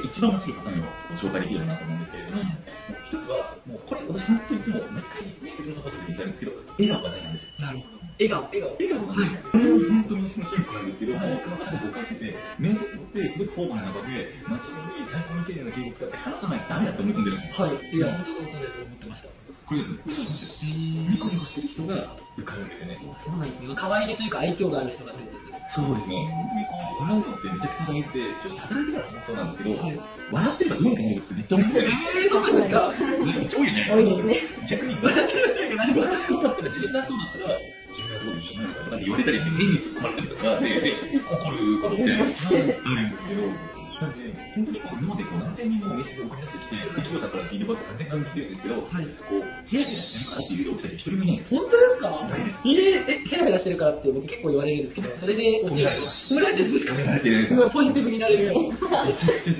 一番面白いパターンをご紹介できるなと思うんですけれども、一つは、もうこれ、私、本当にいつも毎回、面接のサポートで見せるんですけど、笑顔がないんですよ。 なるほど。笑顔がない。 これは本当にその真実なんですけど、多くの方で誤解してて、面接ってすごくフォーマルな場で、真面目に最高に丁寧な敬語を使って話さないとダメだって思い込んでるんですよ。 はい。いや、本当にそうだと思ってました。 これですね、嘘なんですよ。ニコニコしてる人が受かるんですよね。 そうなんですね。可愛げというか愛嬌がある人が出てる。 そうですね。本当にこう、笑うのってめちゃくちゃ大事で、正直働いてからもそうなんですけど、笑ってればうまくなることってめっちゃ多いんですよね。 そうなんですか。 めっちゃ多いよね。 多いですね。 逆に笑ってるだけ何笑ってよかったら自信なそうだったら、自分はどういう自信なのかとかって言われたりして、変に突っ込まれたりとかで、怒ることってあるんですけど、なんで、本当にこう今までこう何千人も面接を送り出してきて、企業さんからフィードバック何千回も来てるんですけど、こう、ヘラヘラしてるからっていう人が落ちた人一人もいないんですよ。 本当ですか？ ないです。 ヘラヘラしてるからって僕結構言われるんですけど、それで落ちられてます。褒められてるんですか？ 褒められてるんですすごいポジティブになれるように。 めちゃくちゃ